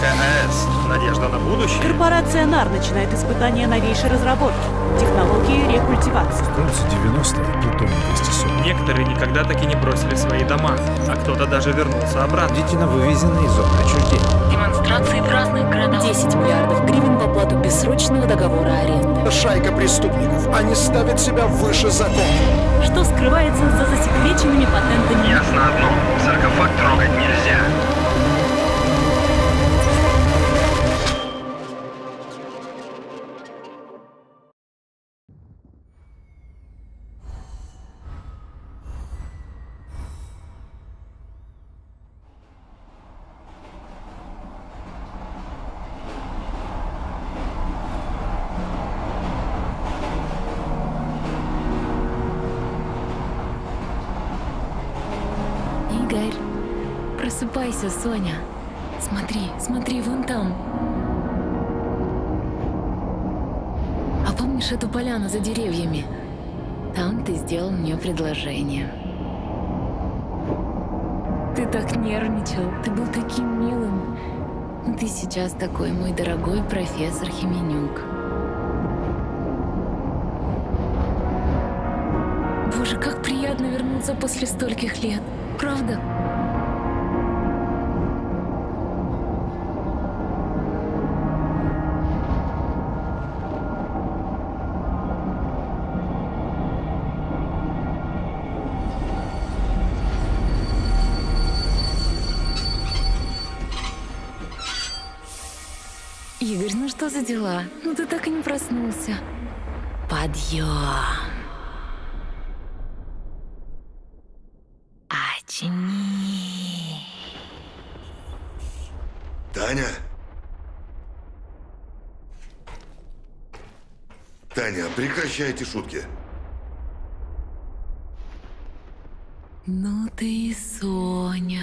Запорожская АЭС. Надежда на будущее. Корпорация НАР начинает испытания новейшей разработки. Технологии рекультивации. Станция 90, Плутоний-240. Некоторые никогда так и не бросили свои дома, а кто-то даже вернулся обратно. Дети на вывезенные зоны отчуждения. Демонстрации в разных городах. 10 миллиардов гривен в оплату бессрочного договора аренды. Шайка преступников. Они ставят себя выше закона. Что скрывается за засекреченными патентами? Ясно одно. Саркофаг трогать нельзя. Игорь, просыпайся, Соня. Смотри, смотри, вон там. А помнишь эту поляну за деревьями? Там ты сделал мне предложение. Ты так нервничал, ты был таким милым. Ты сейчас такой мой дорогой профессор Хименюк. Боже, как приятно вернуться после стольких лет. Правда? Игорь, ну что за дела? Ну ты так и не проснулся. Подъем. Очни. Таня? Таня, прекращайте шутки. Ну ты и Соня.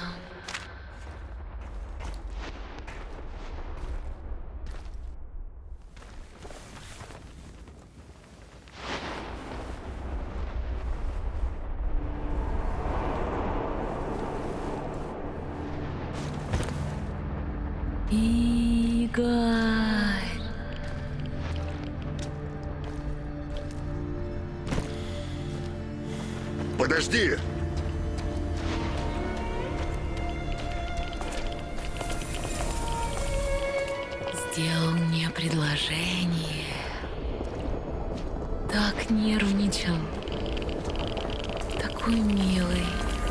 Игорь. Подожди! Сделал мне предложение. Так нервничал. Такой милый.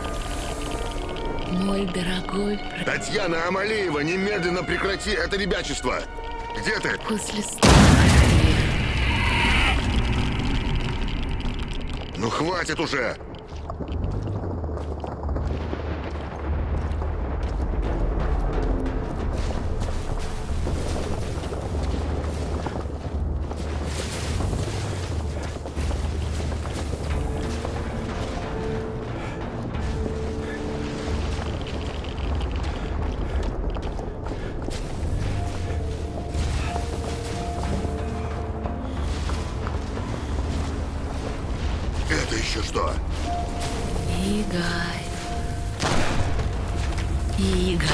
Мой дорогой... Татьяна Амалеева, немедленно прекрати это ребячество! Где ты? После стольких лет. Ну хватит уже! Это еще что? Игорь. Игорь.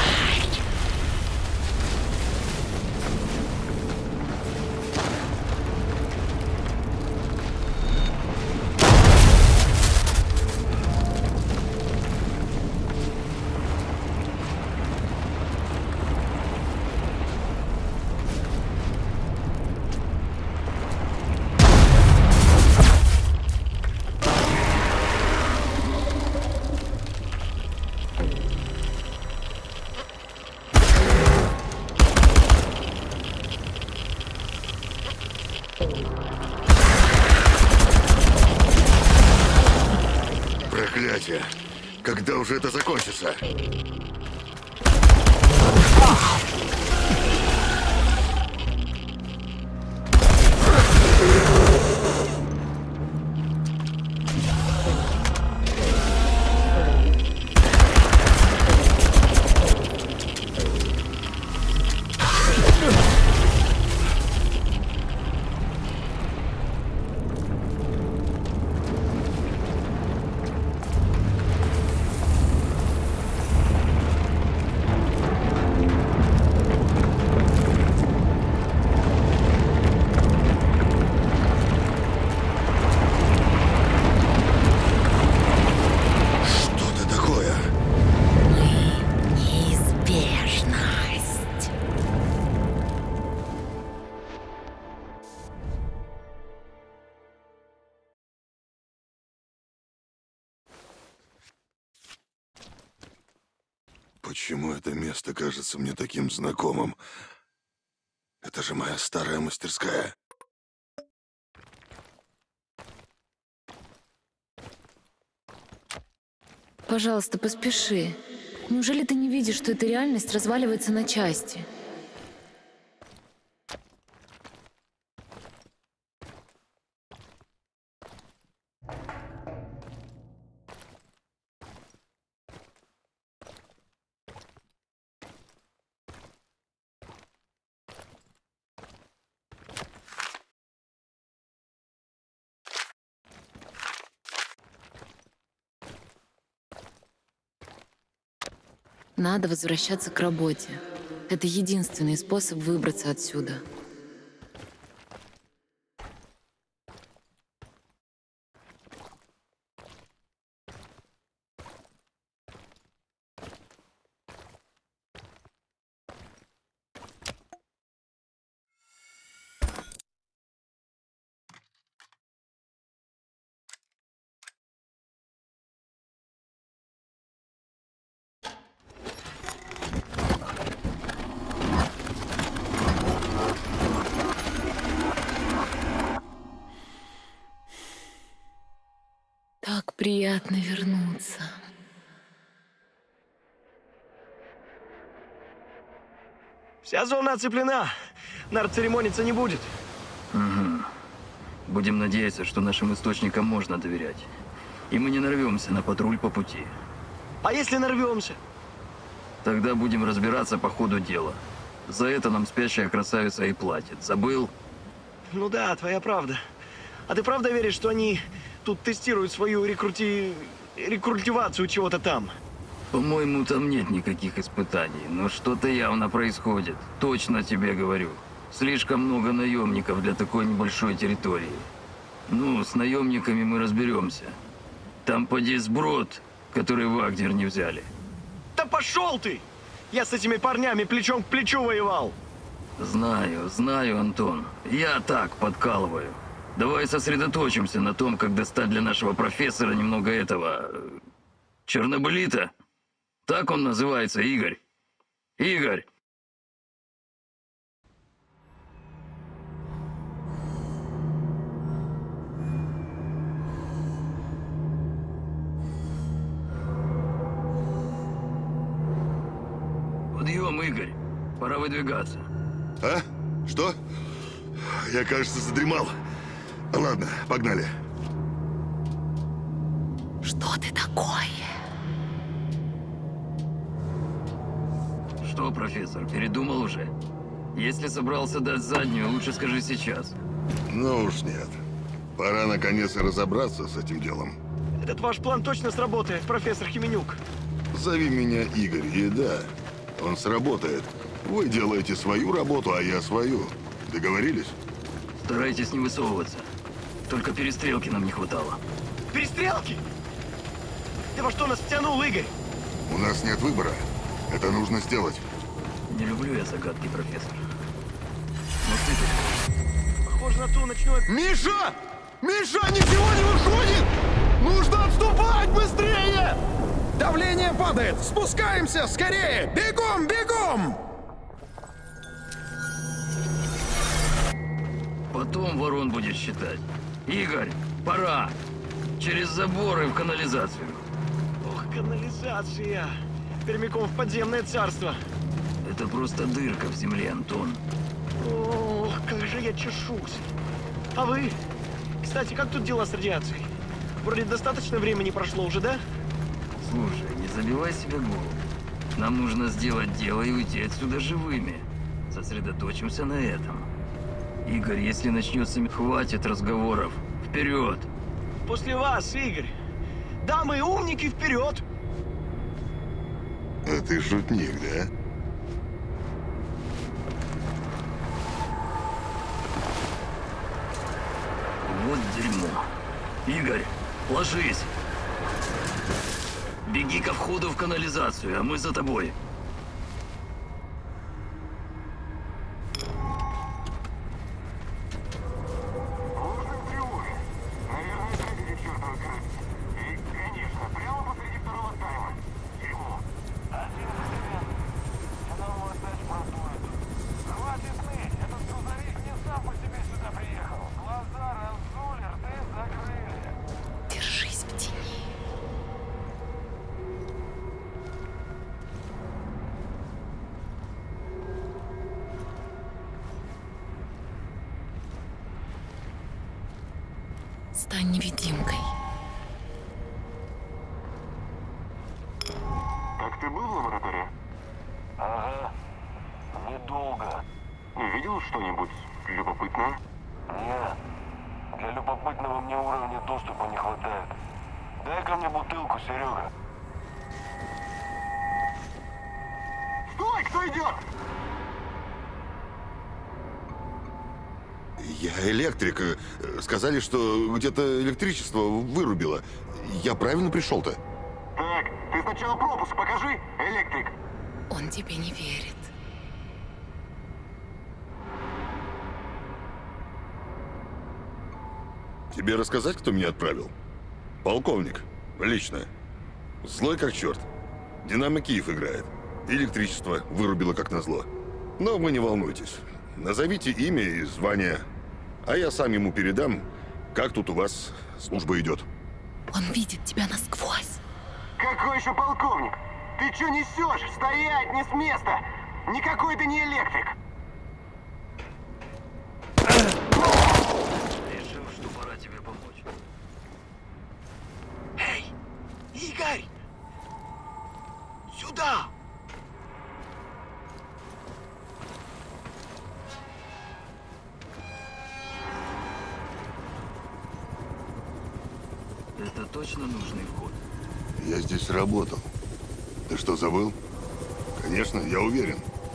Проклятие! Когда уже это закончится? Почему это место кажется мне таким знакомым? Это же моя старая мастерская. Пожалуйста, поспеши. Неужели ты не видишь, что эта реальность разваливается на части? Надо возвращаться к работе. Это единственный способ выбраться отсюда. Так приятно вернуться. Вся зона оцеплена. Народ церемониться не будет. Угу. Будем надеяться, что нашим источникам можно доверять. И мы не нарвемся на патруль по пути. А если нарвемся? Тогда будем разбираться по ходу дела. За это нам спящая красавица и платит. Забыл? Ну да, твоя правда. А ты правда веришь, что они тут тестируют свою рекрутивацию чего-то там? По-моему, там нет никаких испытаний, но что-то явно происходит. Точно тебе говорю. Слишком много наемников для такой небольшой территории. Ну, с наемниками мы разберемся. Там поди сброд, который Вагнер не взяли. Да пошел ты! Я с этими парнями плечом к плечу воевал. Знаю, Антон. Я так подкалываю. Давай сосредоточимся на том, как достать для нашего профессора немного этого... чернобылита. Так он называется, Игорь. Игорь! Подъем, Игорь. Пора выдвигаться. А? Что? Я, кажется, задремал. Ладно, погнали. Что ты такое? Что, профессор, передумал уже? Если собрался дать заднюю, лучше скажи сейчас. Ну уж нет. Пора наконец разобраться с этим делом. Этот ваш план точно сработает, профессор Хименюк. Зови меня Игорь, и да, он сработает. Вы делаете свою работу, а я свою. Договорились? Старайтесь не высовываться. Только перестрелки нам не хватало. Перестрелки? Ты во что нас втянул, Игорь? У нас нет выбора. Это нужно сделать. Не люблю я загадки, профессор. Но ты Похоже на то ночное... Миша! Миша, ничего не выходит! Нужно отступать быстрее! Давление падает! Спускаемся! Скорее! Бегом, бегом! потом ворон будет считать. Игорь, пора! Через заборы в канализацию. Ох, канализация! Прямиком в подземное царство. Это просто дырка в земле, Антон. Ох, как же я чешусь. А вы? Кстати, как тут дела с радиацией? Вроде достаточно времени прошло уже, да? Слушай, не забивай себе голову. Нам нужно сделать дело и уйти отсюда живыми. Сосредоточимся на этом. Игорь, если начнется, хватит разговоров. Вперед! После вас, Игорь. Дамы и умники, вперед! А ты шутник, да? Вот дерьмо. Игорь, ложись. Беги ко входу в канализацию, а мы за тобой. Стань невидимкой. Так ты был в лаборатории? Ага. Недолго. Видел что-нибудь любопытное? Нет. Для любопытного мне уровня доступа не хватает. Дай-ка мне бутылку, Серега. Стой, кто идет? Я электрик. Сказали, что где-то электричество вырубило. Я правильно пришел-то? Так, ты сначала пропуск покажи, электрик. Он тебе не верит. Тебе рассказать, кто меня отправил? Полковник. Лично. Злой как черт. Динамо Киев играет. Электричество вырубило как назло. Но вы не волнуйтесь. Назовите имя и звание. А я сам ему передам, как тут у вас служба идет. Он видит тебя насквозь. Какой еще полковник? Ты что несешь? Стоять, не с места! Никакой ты не электрик! Решил, что пора тебе помочь. Эй, Игорь! Сюда! Это точно нужный вход? Я здесь работал. Ты что, забыл? Конечно, я уверен.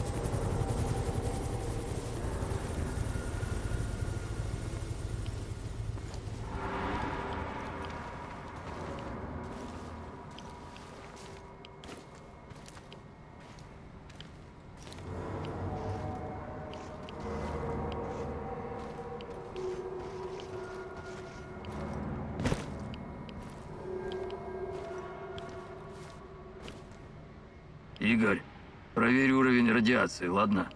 Игорь, проверь уровень радиации, ладно?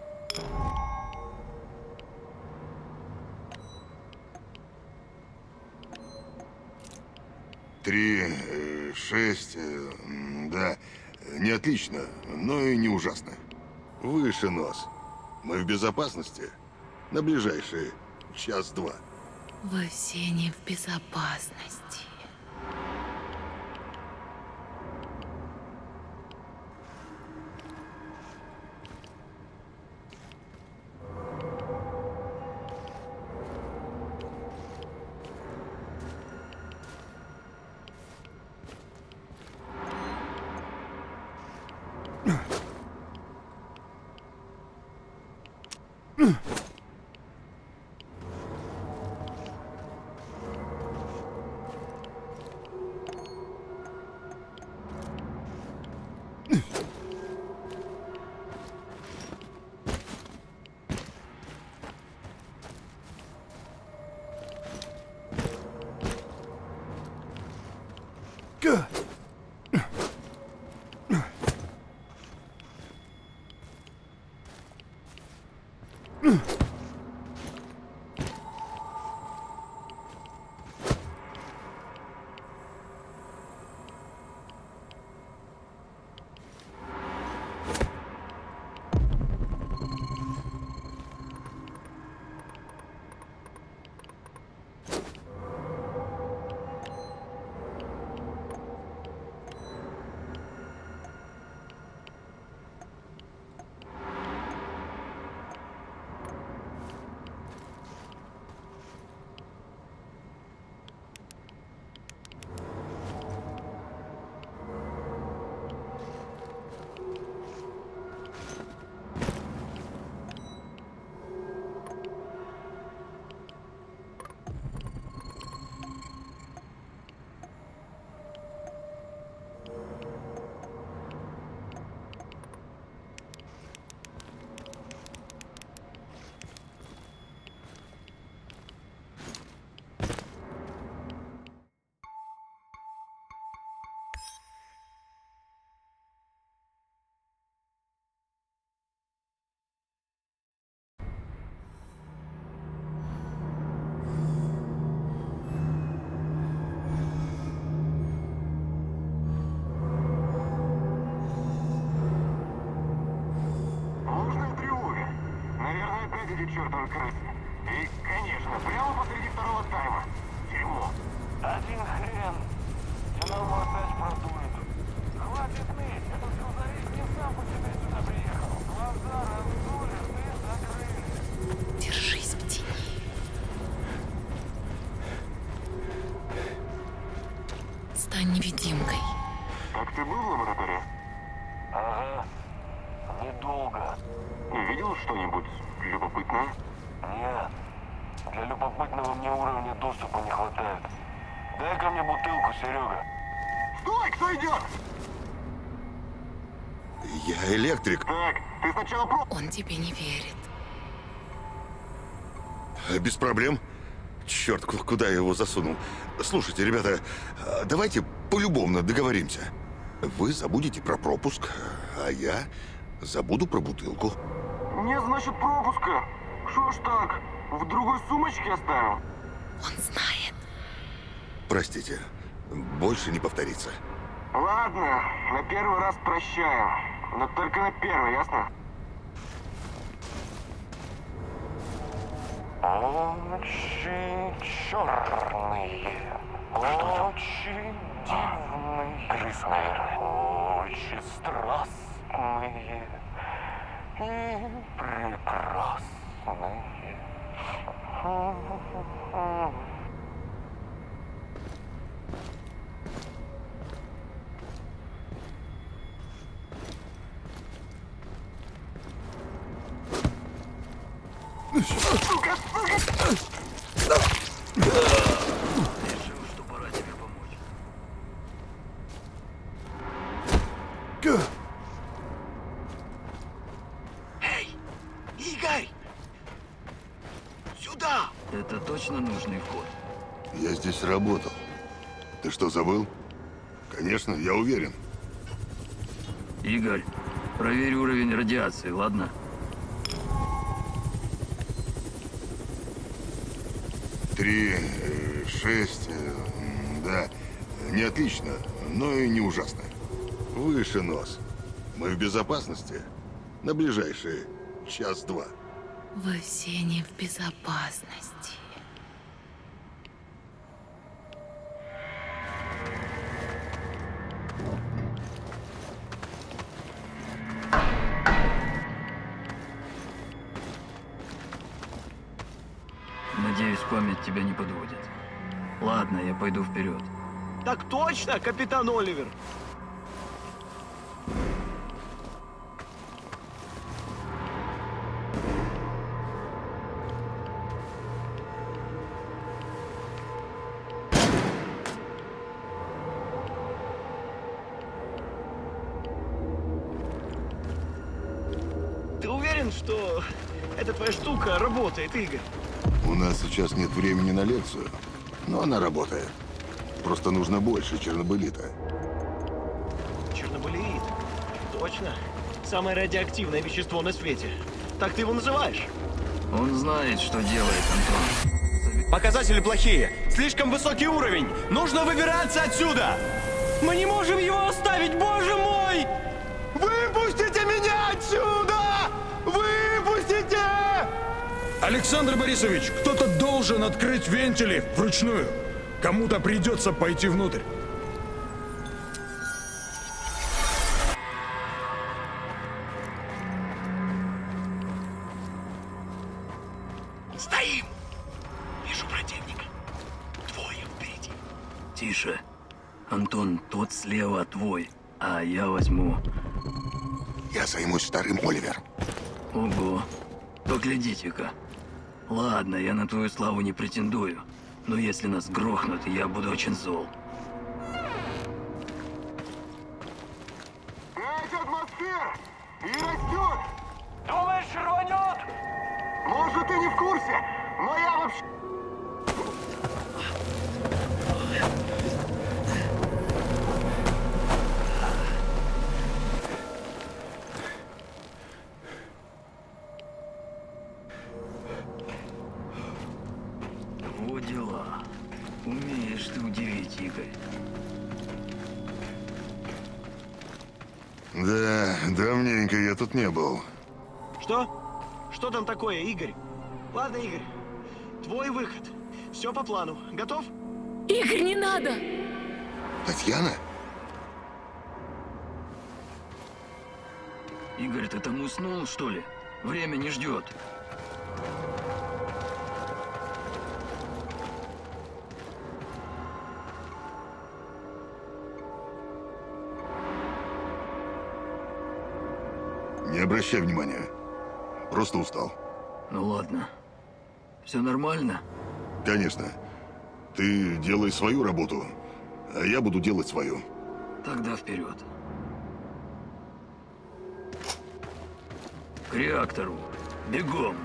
Три, 6, да. Не отлично, но и не ужасно. Выше нос. Мы в безопасности на ближайшие час-два. Вы все не в безопасности. Эти чертовы крысы. И, конечно, прямо посреди второго тайма. Дерьмо. симуляторе? Ага. Недолго. Видел что-нибудь любопытное? Нет. Для любопытного мне уровня доступа не хватает. Дай-ка мне бутылку, Серега. Стой, кто идет? Я электрик. Так, ты сначала Он тебе не верит. Без проблем. Черт, куда я его засунул? Слушайте, ребята, давайте полюбовно договоримся. Вы забудете про пропуск, а я забуду про бутылку. Не, значит, пропуска. Шо ж так? В другой сумочке оставил? Он знает. Простите, больше не повторится. Ладно, на первый раз прощаю. Но только на первый, ясно? Очень черные, очень дивные крысы, наверное. Очень страстные и прекрасные. Решил, что пора тебе помочь. Эй, Игорь! Сюда! Это точно нужный вход? Я здесь работал. Ты что, забыл? Конечно, я уверен. Игорь, проверь уровень радиации, ладно? 3, 6, да. Не отлично, но и не ужасно. Выше нос. Мы в безопасности на ближайшие час-два. Вы все не в безопасности. Надеюсь, память тебя не подводит. Ладно, я пойду вперед. Так точно, капитан Оливер! Ты уверен, что эта твоя штука работает, Игорь? У нас сейчас нет времени на лекцию, но она работает. Просто нужно больше чернобылита. Чернобылит. Точно. Самое радиоактивное вещество на свете. Так ты его называешь? Он знает, что делает, Антон. Показатели плохие. Слишком высокий уровень. Нужно выбираться отсюда. Мы не можем его оставить, боже мой! Выпустите меня отсюда! Выпустите! Александр Борисович, кто-то должен открыть вентили вручную. Кому-то придется пойти внутрь. Стоим! Вижу противника. Двое впереди. Тише. Антон, тот слева твой, а я возьму. Я займусь вторым, Оливер. Ого. Поглядите-ка. Ладно, я на твою славу не претендую. Но если нас грохнут, я буду очень зол. Пять атмосфер! И растет! Думаешь, рванет? Может, ты не в курсе, но я вообще... Во дела. Умеешь ты удивить, Игорь. Да, давненько я тут не был. Что? Что там такое, Игорь? Ладно, Игорь. Твой выход. Все по плану. Готов? Игорь, не надо! Татьяна? Игорь, ты там уснул, что ли? Время не ждет. Не обращай внимания. Просто устал. Ну ладно. Все нормально? Конечно. Ты делай свою работу, а я буду делать свою. Тогда вперед. К реактору. Бегом.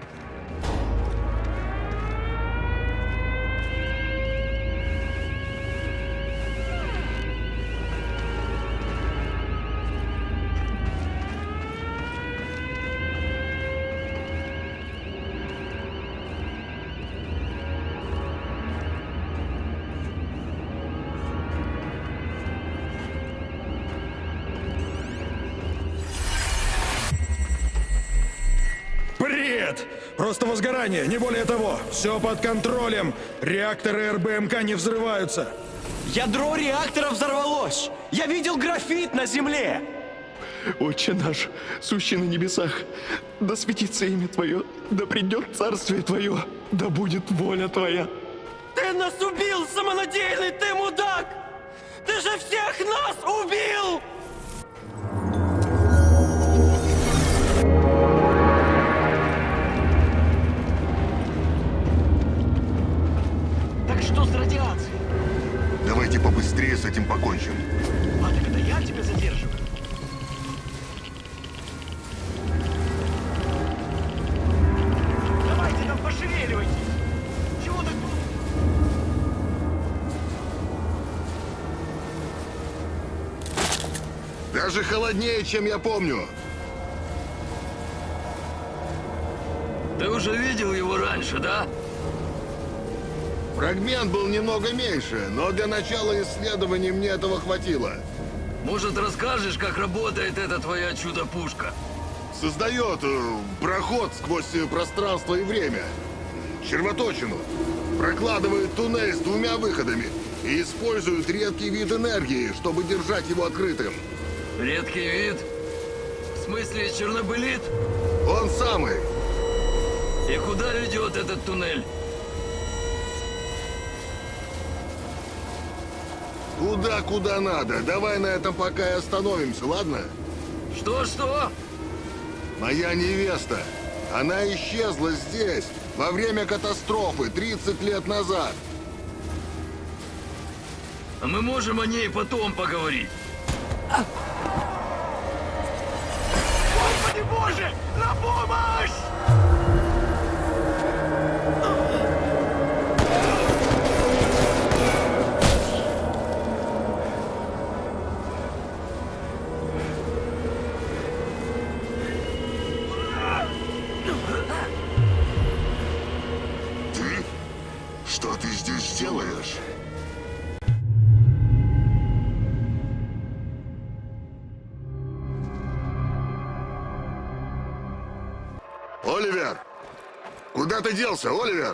Бред! Просто возгорание, не более того. Все под контролем. Реакторы РБМК не взрываются. Ядро реактора взорвалось! Я видел графит на земле! Отче наш, сущий на небесах, да светится имя Твое, да придет царствие Твое, да будет воля Твоя. Ты нас убил, самонадеянный ты мудак! Ты же всех нас убил! Так что с радиацией? Давайте побыстрее с этим покончим. А так это я тебя задерживаю? Давайте там пошевеливайтесь! Чего так... Даже холоднее, чем я помню. Ты уже видел его раньше, да? Фрагмент был немного меньше, но для начала исследований мне этого хватило. Может, расскажешь, как работает эта твоя чудо-пушка? Создает проход сквозь пространство и время. Червоточину. Прокладывает туннель с 2 выходами и использует редкий вид энергии, чтобы держать его открытым. Редкий вид? В смысле, чернобылит? Он самый. И куда ведет этот туннель? Куда надо. Давай на этом пока и остановимся, ладно? Что? Моя невеста. Она исчезла здесь во время катастрофы 30 лет назад. А мы можем о ней потом поговорить. Господи Боже! На помощь! Что ты здесь делаешь? Оливер! Куда ты делся, Оливер?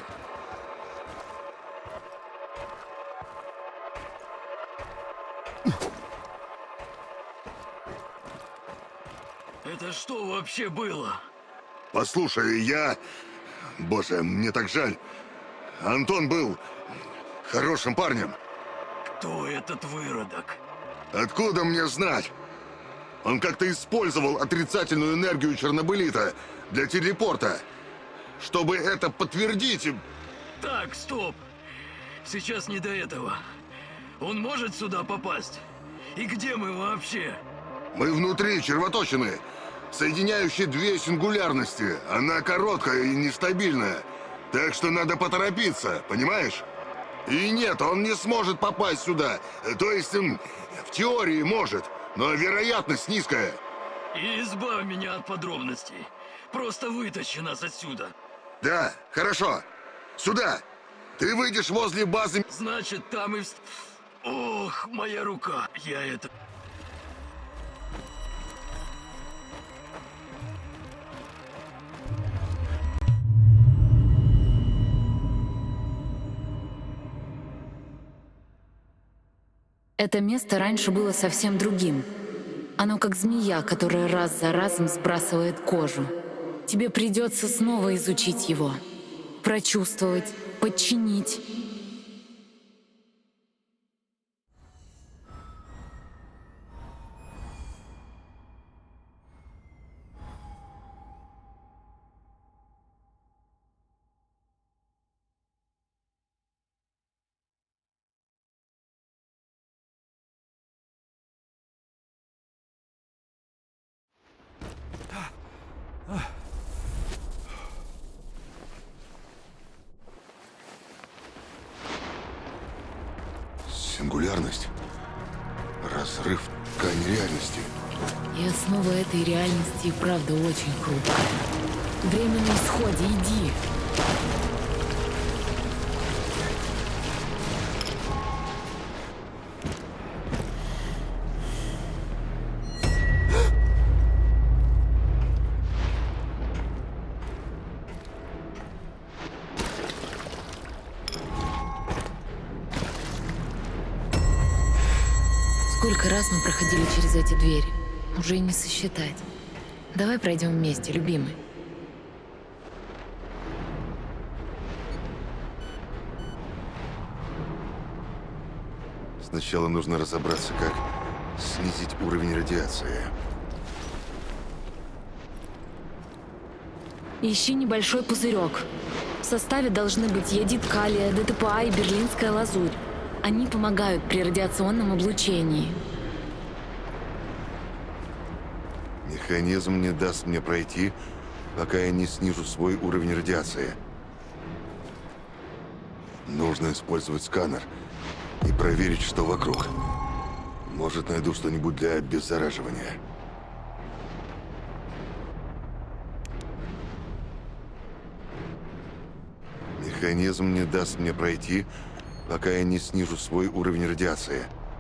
Это что вообще было? Послушай, Боже, мне так жаль. Антон был хорошим парнем. Кто этот выродок? Откуда мне знать? Он как-то использовал отрицательную энергию Чернобылита для телепорта. Чтобы это подтвердить... Так, стоп. Сейчас не до этого. Он может сюда попасть? И где мы вообще? Мы внутри червоточины, соединяющей 2 сингулярности. Она короткая и нестабильная. Так что надо поторопиться, понимаешь? И нет, он не сможет попасть сюда. То есть, в теории может, но вероятность низкая. И избавь меня от подробностей. Просто вытащи нас отсюда. Да, хорошо. Сюда. Ты выйдешь возле базы... Значит, там и... Ох, моя рука. Я это... Это место раньше было совсем другим. Оно как змея, которая раз за разом сбрасывает кожу. Тебе придется снова изучить его, прочувствовать, подчинить. Сингулярность. Разрыв ткани реальности. И основа этой реальности и правда очень хрупкая. Время на исходе, иди. Сколько раз мы проходили через эти двери, уже и не сосчитать. Давай пройдем вместе, любимый. Сначала нужно разобраться, как снизить уровень радиации. Ищи небольшой пузырек. В составе должны быть йодид калия, ДТПА и берлинская лазурь. Они помогают при радиационном облучении. Механизм не даст мне пройти, пока я не снижу свой уровень радиации. Нужно использовать сканер и проверить, что вокруг. Может, найду что-нибудь для обеззараживания. Механизм не даст мне пройти, пока я не снижу свой уровень радиации.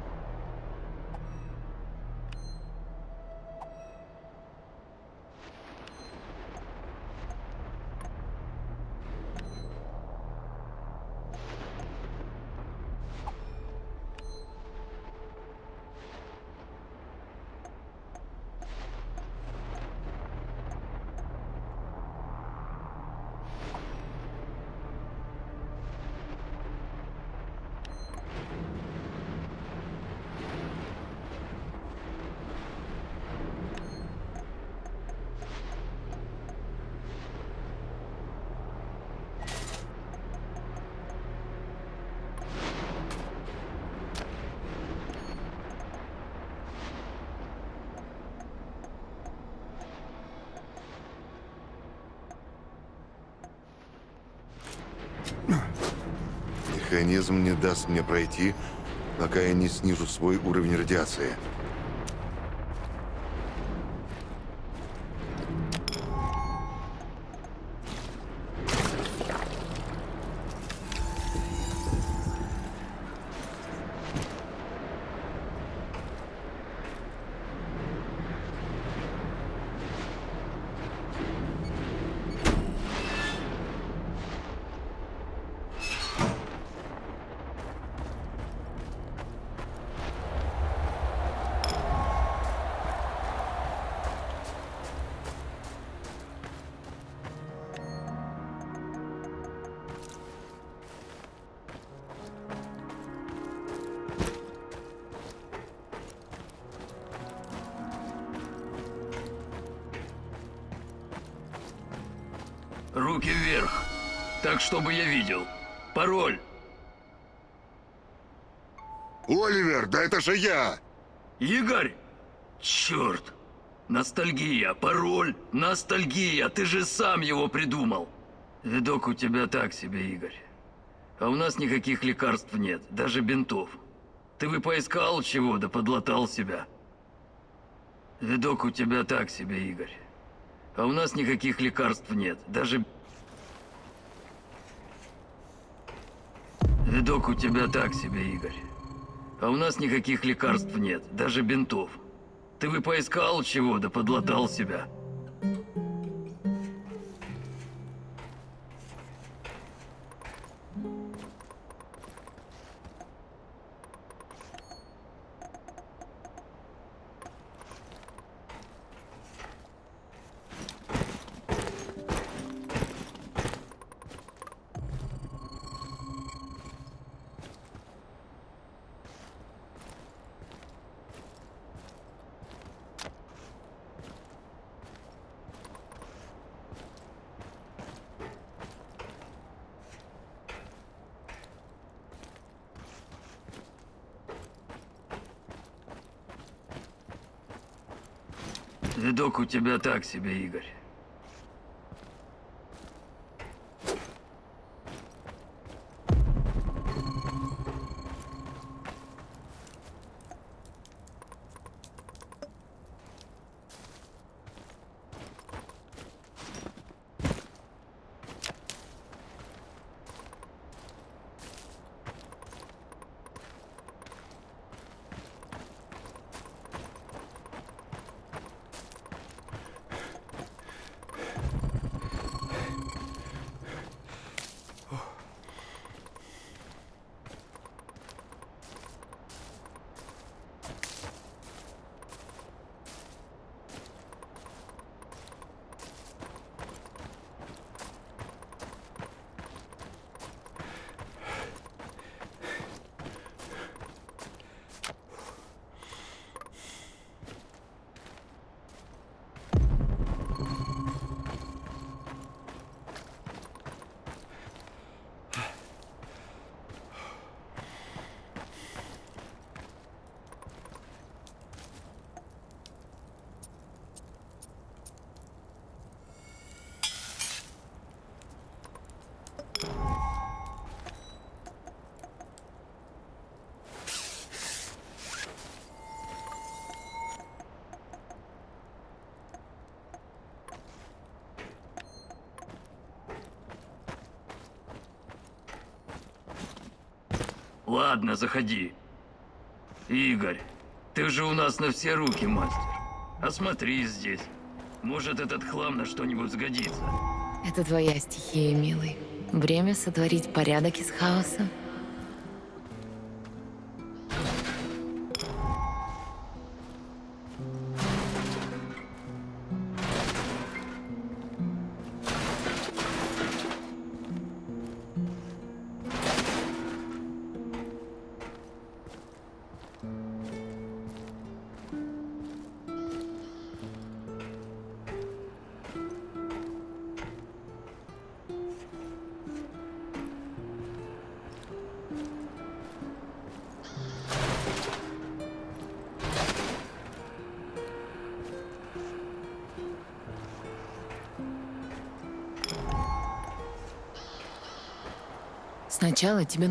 Механизм не даст мне пройти, пока я не снижу свой уровень радиации. Руки вверх, так чтобы я видел. Пароль. Оливер, да это же я! Игорь! Черт! Ностальгия, пароль, ностальгия, ты же сам его придумал. Видок у тебя так себе, Игорь. А у нас никаких лекарств нет, даже бинтов. Ты бы поискал чего, да подлатал себя. Видок у тебя так себе, Игорь. А у нас никаких лекарств нет, даже... Видок у тебя так себе, Игорь. А у нас никаких лекарств нет, даже бинтов. Ты бы поискал чего, да подлатал себя. Видок у тебя так себе, Игорь. Ладно, заходи. Игорь, ты же у нас на все руки мастер. Осмотри здесь. Может, этот хлам на что-нибудь сгодится. Это твоя стихия, милый. Время сотворить порядок из хаоса. Сначала тебе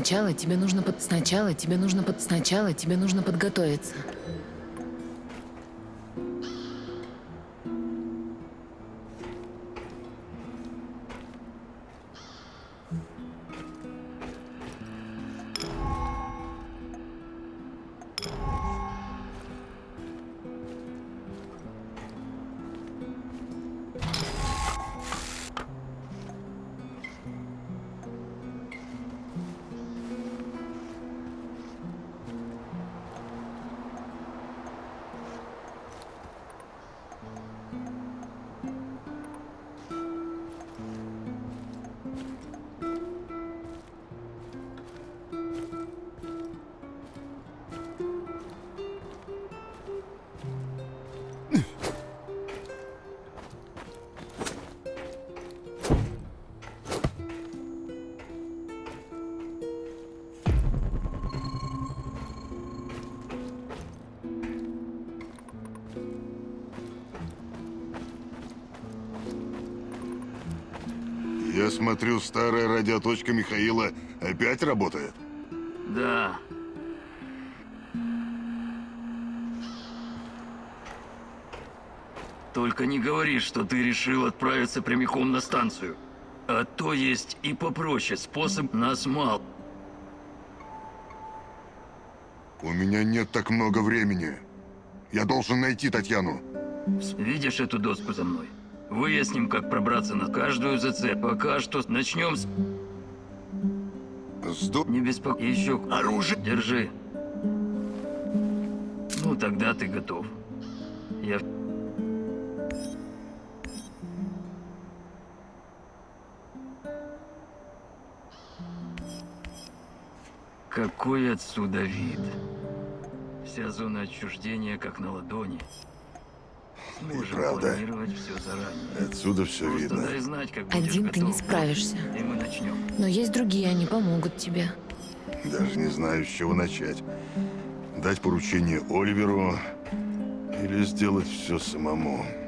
нужно подготовиться. Я смотрю, старая радиоточка Михаила опять работает? Да. Только не говори, что ты решил отправиться прямиком на станцию. А то есть и попроще способ, нас мало. У меня нет так много времени. Я должен найти Татьяну. Видишь эту доску за мной? Выясним, как пробраться на каждую ЗЦ. Пока что начнем с... Не беспокойся. Еще оружие. Держи. Ну, тогда ты готов. Я... Какой отсюда вид? Вся зона отчуждения как на ладони. Сможем планировать все заранее. Отсюда все Просто видно. дай знать, как будешь Один ты не готов. справишься. И мы начнем. Но есть другие, они помогут тебе. Даже не знаю, с чего начать. Дать поручение Оливеру или сделать все самому.